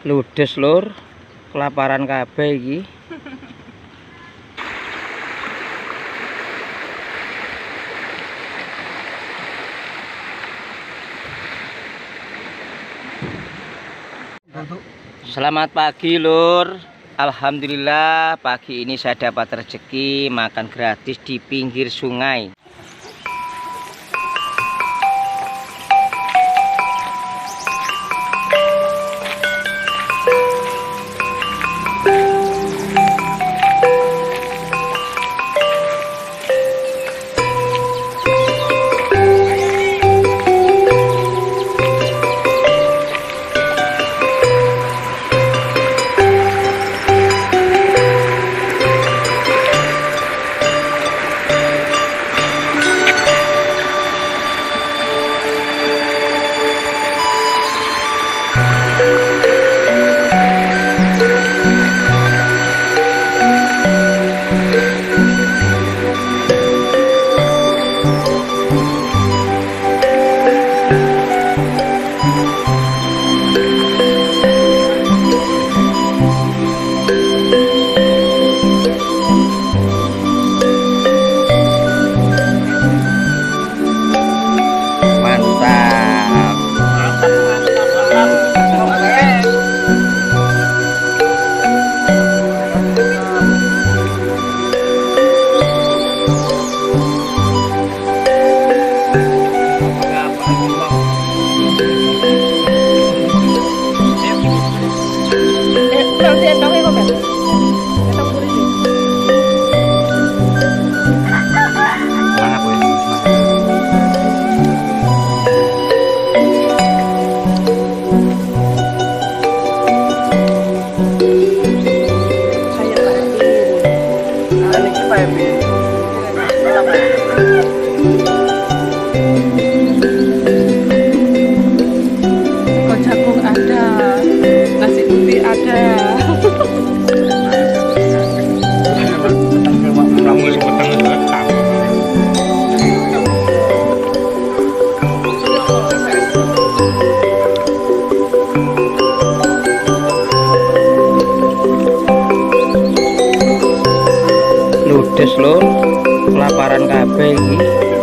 Ludes lur, kelaparan kabeh iki. Selamat pagi lur. Alhamdulillah pagi ini saya dapat rezeki makan gratis di pinggir sungai. Jagung ada, nasi putih ada. Ludes lur, kelaparan kabeh iki.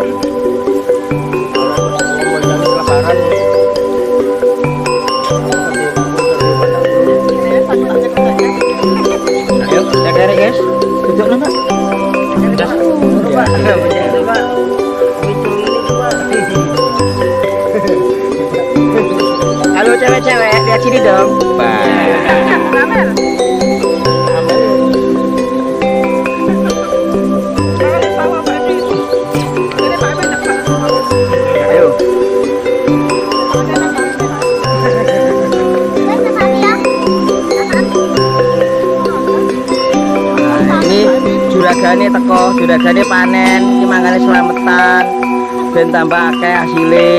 Ayo, cek guys. Duduk Pak. Halo cewek-cewek, lihat sini dong. Juragane teko, juragane panen, iki mangkane slametan ben tambah akeh hasile.